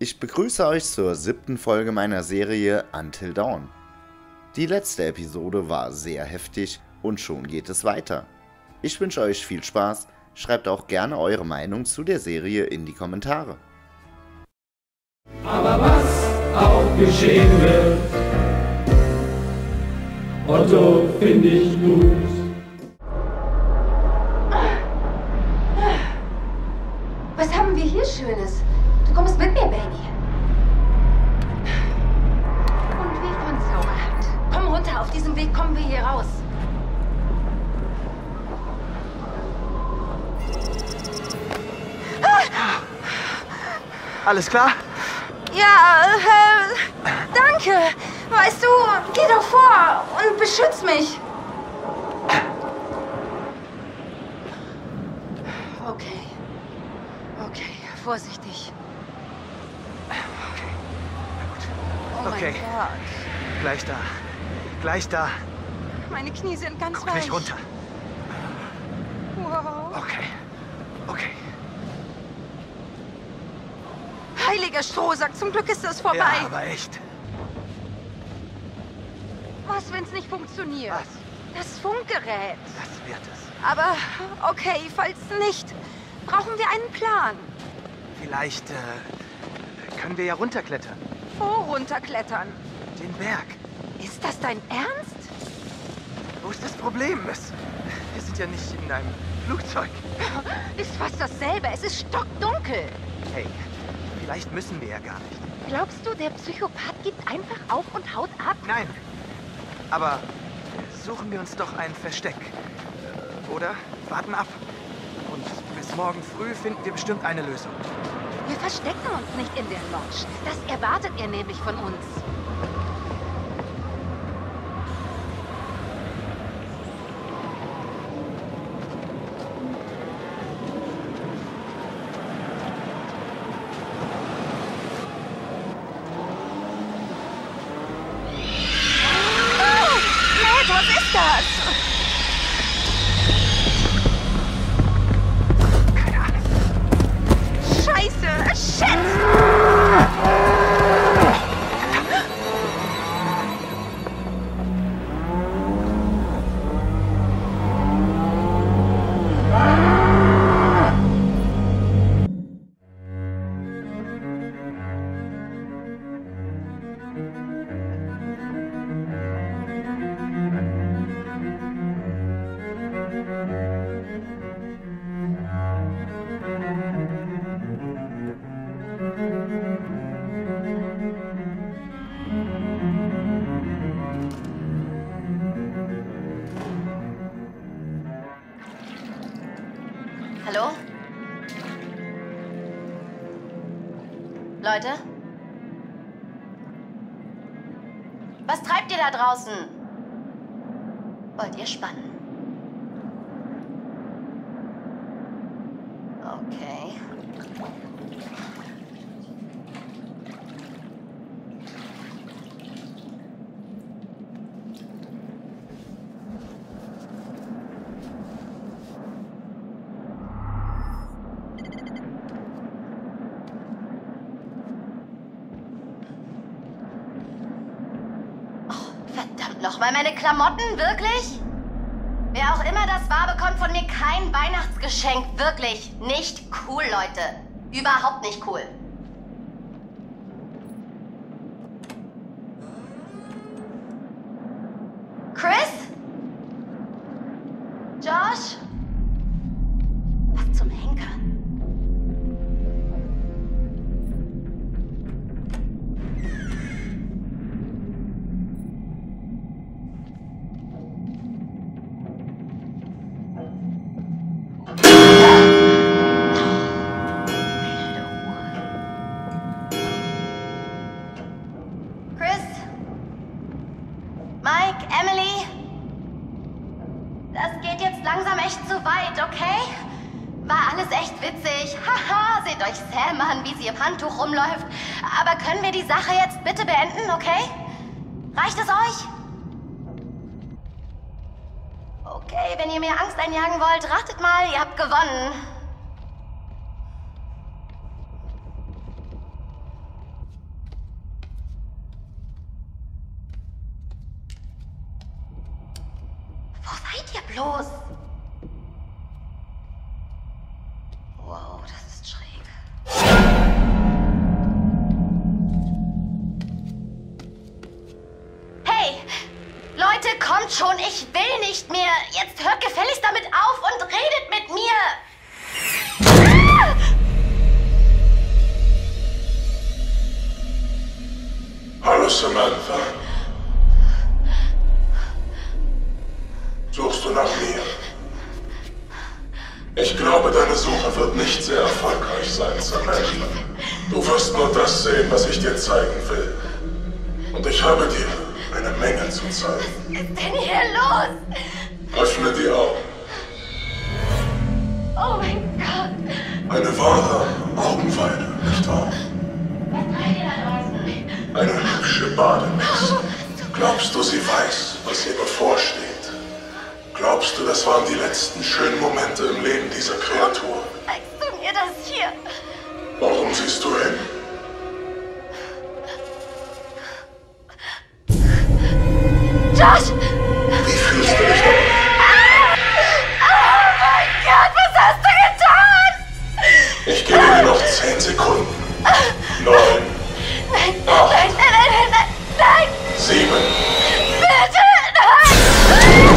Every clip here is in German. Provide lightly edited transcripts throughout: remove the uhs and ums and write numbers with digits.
Ich begrüße euch zur 7. Folge meiner Serie Until Dawn. Die letzte Episode war sehr heftig und schon geht es weiter. Ich wünsche euch viel Spaß, schreibt auch gerne eure Meinung zu der Serie in die Kommentare. Aber was auch geschehen wird, Otto finde ich gut. Was haben wir hier Schönes? Du kommst mit mir, Baby. Und wie von Zauberhand. Komm runter, auf diesem Weg kommen wir hier raus. Alles klar? Ja, danke. Weißt du, geh doch vor und beschütz mich. Okay, vorsichtig. Okay, na gut. Oh Okay. mein Gott. Gleich da. Meine Knie sind ganz Guck weich. nicht runter. Wow. Okay. Heiliger Strohsack, zum Glück ist das vorbei. Ja, aber echt. Was, wenn's nicht funktioniert? Was? Das Funkgerät. Das wird es. Aber, okay, falls nicht, brauchen wir einen Plan. Vielleicht können wir ja runterklettern. Wo runterklettern? Den Berg. Ist das dein Ernst? Wo ist das Problem? Wir sind ja nicht in einem Flugzeug. Ist fast dasselbe. Es ist stockdunkel. Hey, vielleicht müssen wir ja gar nicht. Glaubst du, der Psychopath gibt einfach auf und haut ab? Nein. Aber suchen wir uns doch ein Versteck. Oder warten ab. Und bis morgen früh finden wir bestimmt eine Lösung. Wir verstecken uns nicht in der Lodge. Das erwartet er nämlich von uns. Was ist das? Keine Ahnung. Scheiße! Shit! Hallo? Leute? Was treibt ihr da draußen? Wollt ihr spannen? Okay. Verdammt nochmal, meine Klamotten, wirklich? Wer auch immer das war, bekommt von mir kein Weihnachtsgeschenk. Wirklich nicht cool, Leute. Überhaupt nicht cool. Chris? Josh? Was zum Henker? Mike, Emily? Das geht jetzt langsam echt zu weit, okay? War alles echt witzig. Haha, seht euch Sam an, wie sie im Handtuch rumläuft. Aber können wir die Sache jetzt bitte beenden, okay? Reicht es euch? Okay, wenn ihr mir Angst einjagen wollt, ratet mal, ihr habt gewonnen. geht hier bloß? Wow, das ist schräg. Hey, Leute, kommt schon, ich will nicht mehr. Jetzt hört gefälligst damit auf und redet mit mir. Hallo Samantha. Suchst du nach mir? Ich glaube, deine Suche wird nicht sehr erfolgreich sein, Samantha. Du wirst nur das sehen, was ich dir zeigen will. Und ich habe dir eine Menge zu zeigen. Was ist denn hier los? Öffne die Augen. Oh mein Gott. Eine wahre Augenweide, nicht wahr? Was treibt ihr da draußen? Eine hübsche Bademix. Glaubst du, sie weiß, was ihr bevorsteht? Glaubst du, das waren die letzten schönen Momente im Leben dieser Kreatur? Zeigst du mir das hier? Warum siehst du hin? Josh! Wie fühlst du dich dabei? Oh mein Gott, was hast du getan? Ich gebe dir noch 10 Sekunden. 9, Nein, 8, nein, nein, nein, nein, nein! 7. Bitte, nein!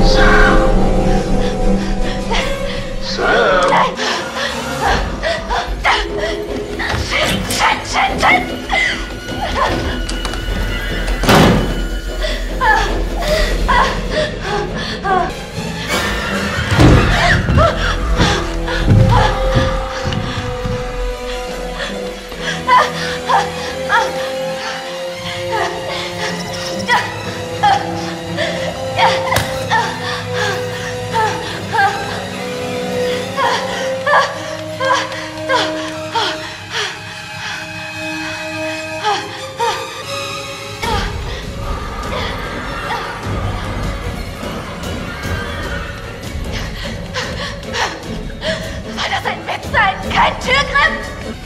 Sam! Nein! Shit! Soll das ein Witz sein? Kein Türgriff?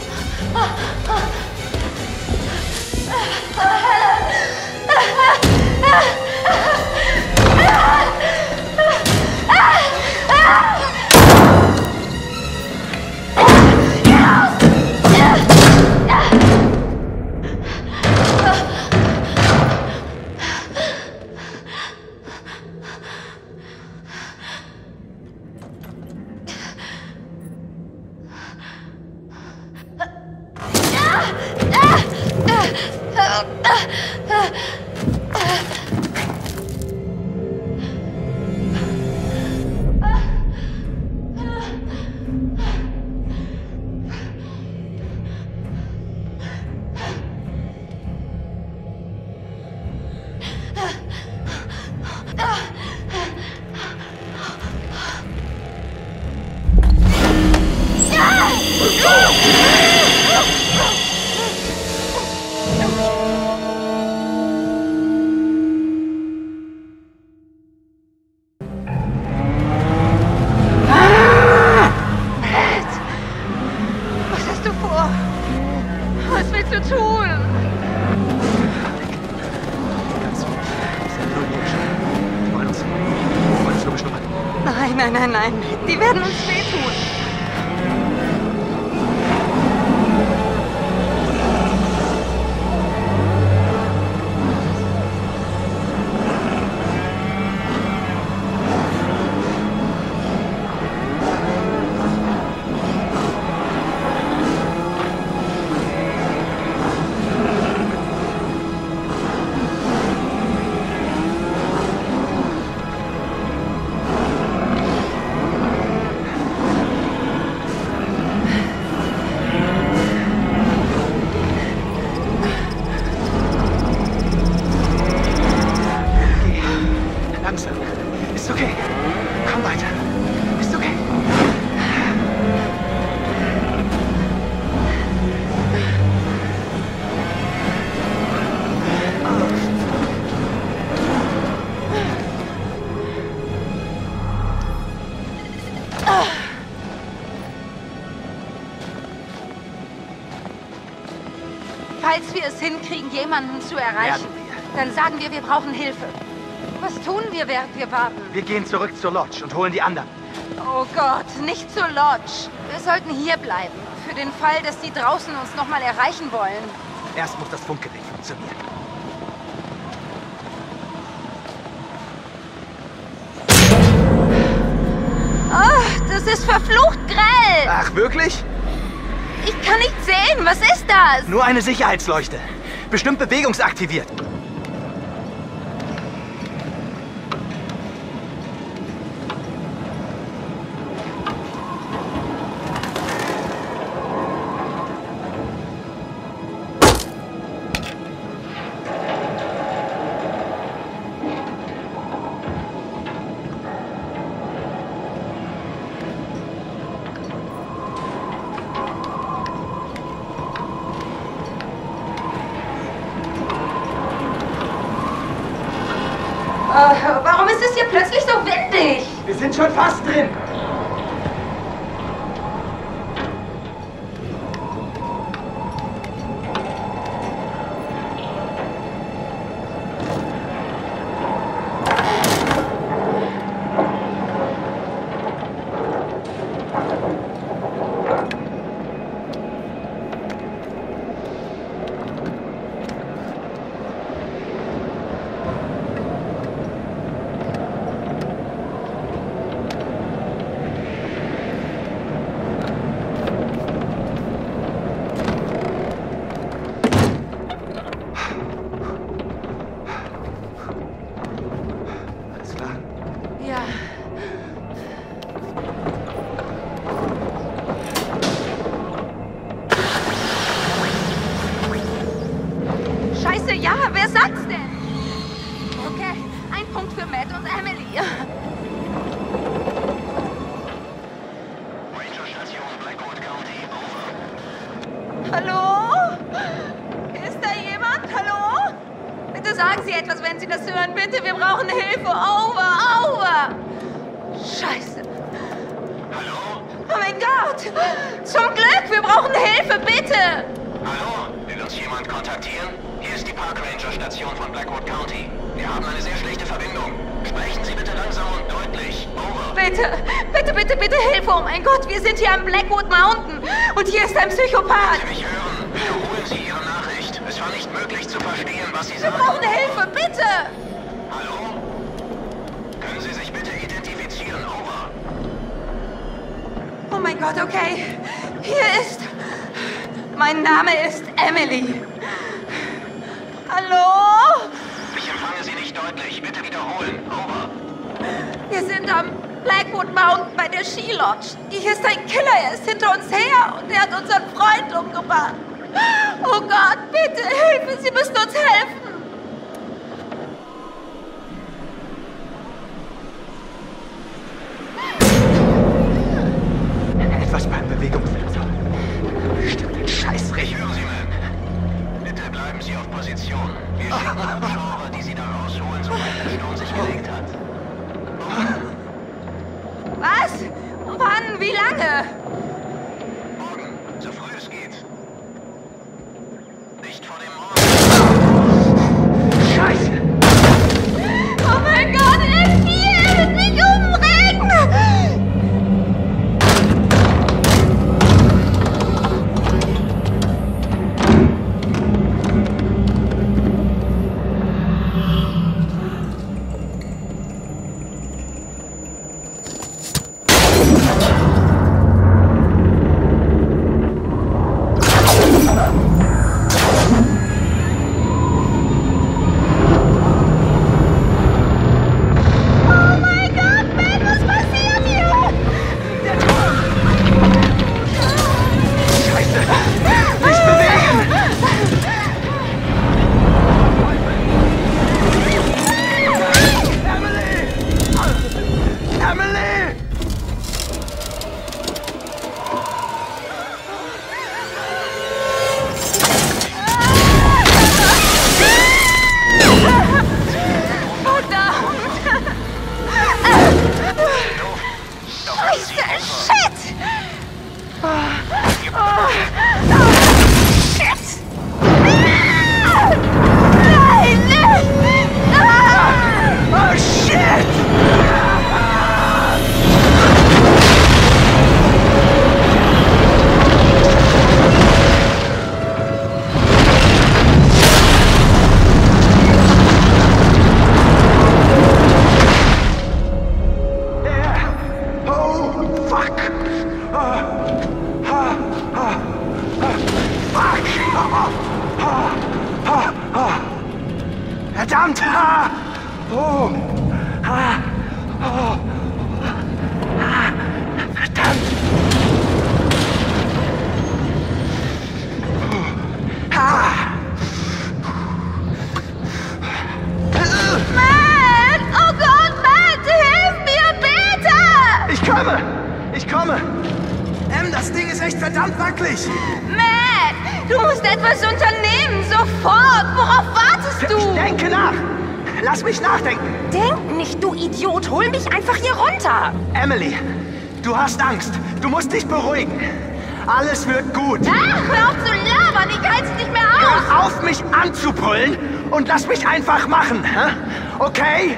Nein. Die werden uns wehtun. Falls wir es hinkriegen, jemanden zu erreichen, dann sagen wir brauchen Hilfe. Was tun wir, während wir warten? Wir gehen zurück zur Lodge und holen die anderen. Oh Gott, nicht zur Lodge. Wir sollten hier bleiben. Für den Fall, dass die draußen uns nochmal erreichen wollen. Erst muss das Funkgerät funktionieren. Oh, das ist verflucht grell. Ach, wirklich? Ich kann nicht sehen. Was ist das? Nur eine Sicherheitsleuchte. Bestimmt bewegungsaktiviert. Warum ist es hier plötzlich so windig? Wir sind schon fast drin. Scheiße, ja, wer sagt's denn? Okay, ein Punkt für Matt und Emily. Ranger-Station Blackwood County, over. Hallo? Ist da jemand? Hallo? Bitte sagen Sie etwas, wenn Sie das hören. Bitte, wir brauchen Hilfe. Over, over. Scheiße. Hallo? Oh mein Gott. Zum Glück, wir brauchen Hilfe, bitte. Hallo? Will uns jemand kontaktieren? Hier ist die Park Ranger Station von Blackwood County. Wir haben eine sehr schlechte Verbindung. Sprechen Sie bitte langsam und deutlich. Over. Bitte, bitte, bitte, bitte Hilfe. Oh mein Gott, wir sind hier am Blackwood Mountain. Und hier ist ein Psychopath. Sie mich hören? Wiederholen Sie Ihre Nachricht. Es war nicht möglich zu verstehen, was Sie Wir sagen. brauchen Hilfe, bitte. Hallo? Können Sie sich bitte identifizieren? Over. Oh mein Gott, okay. Hier ist... Mein Name ist Emily. Hallo? Ich empfange Sie nicht deutlich. Bitte wiederholen. Over. Wir sind am Blackwood Mountain bei der Ski Lodge. Hier ist ein Killer, er ist hinter uns her und er hat unseren Freund umgebracht. Oh Gott, bitte, Hilfe, Sie müssen uns helfen. Etwas beim Bewegungssensor. Bestimmt ein Scheißricht. Ich höre Sie, Mann. Bitte bleiben Sie auf Position. Wir schicken Hubschrauber, die Sie da rausholen, sobald der Sturm sich gelegt hat. Was? Wann? Wie lange? Morgen, so früh es geht. Nicht vor dem Morgen. Scheiße! Oh mein Gott, er ist hier! Er wird mich umbringen! Verdammt! Oh. Oh. Verdammt! Matt! Oh Gott, Matt! Hilf mir, bitte! Ich komme! Das Ding ist echt verdammt wackelig! Matt! Du musst etwas unternehmen! Sofort! Worauf wartest du? Ich denke nach! Lass mich nachdenken! Denk nicht, du Idiot! Hol mich einfach hier runter! Emily, du hast Angst. Du musst dich beruhigen. Alles wird gut. Ach, hör auf zu labern! Ich halte es nicht mehr aus! Hör auf, mich anzubrüllen und lass mich einfach machen, hä? Okay?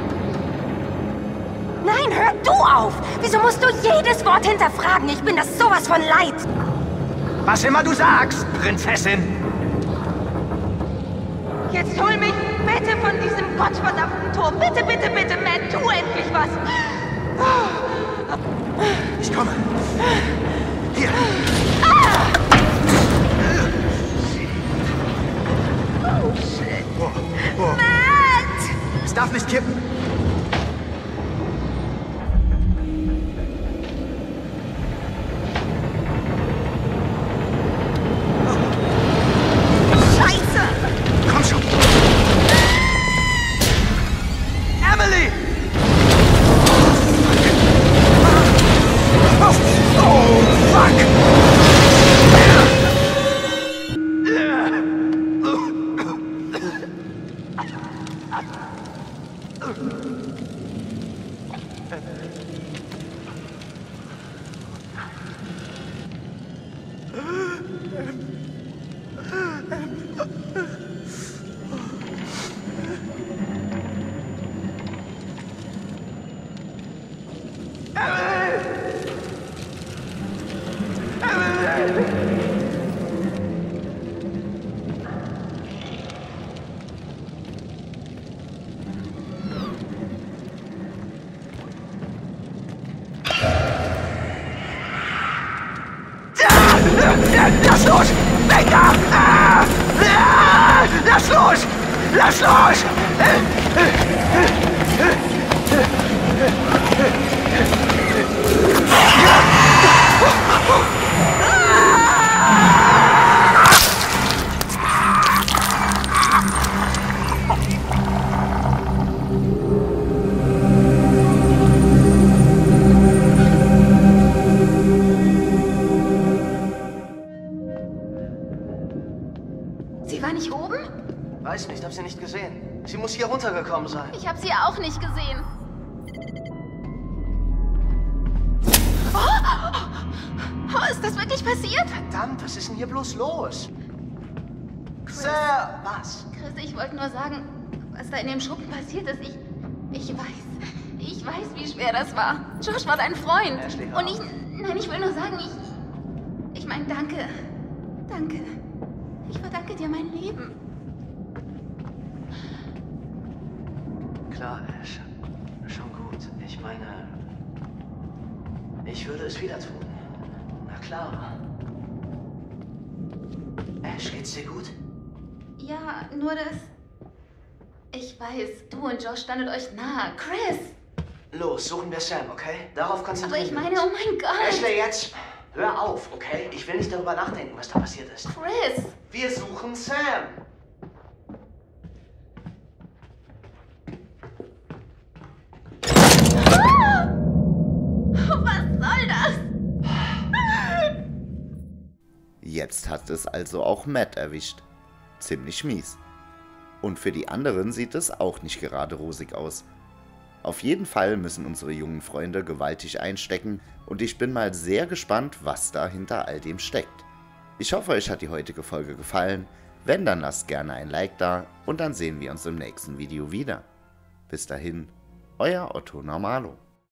Nein, hör du auf! Wieso musst du jedes Wort hinterfragen? Ich bin das sowas von leid! Was immer du sagst, Prinzessin. Jetzt hol mich bitte von diesem gottverdammten Turm. Bitte, bitte, bitte, Matt, tu endlich was! Ich komme. Hier. Oh, shit. Oh. Matt! Es darf nicht kippen. Scheiße! Komm schon. Emily! Oh, fuck! Lass los! Weg da! Lass los! Lass los! Sie war nicht oben? Weiß nicht, hab sie nicht gesehen. Sie muss hier runtergekommen sein. Ich habe sie auch nicht gesehen. Oh, ist das wirklich passiert? Verdammt, was ist denn hier bloß los? Chris. Sir, was? Chris, ich wollte nur sagen, was da in dem Schuppen passiert ist. Ich weiß, wie schwer das war. Josh war dein Freund. Ashley, Und ich will nur sagen, ich meine, danke. Danke. Ich verdanke dir mein Leben. Klar, Ash. Schon gut. Ich meine, ich würde es wieder tun. Na klar. Ash, geht's dir gut? Ja, nur das... Ich weiß, du und Josh standet euch nahe. Chris! Los, suchen wir Sam, okay? Darauf Aber konzentrieren ich wir meine, uns. oh mein Gott! Ashley, jetzt hör auf, okay? Ich will nicht darüber nachdenken, was da passiert ist. Chris! Wir suchen Sam. Was soll das? Jetzt hat es also auch Matt erwischt. Ziemlich mies. Und für die anderen sieht es auch nicht gerade rosig aus. Auf jeden Fall müssen unsere jungen Freunde gewaltig einstecken und ich bin mal sehr gespannt, was da hinter all dem steckt. Ich hoffe, euch hat die heutige Folge gefallen. Wenn, dann lasst gerne ein Like da und dann sehen wir uns im nächsten Video wieder. Bis dahin, euer Otto Normalo.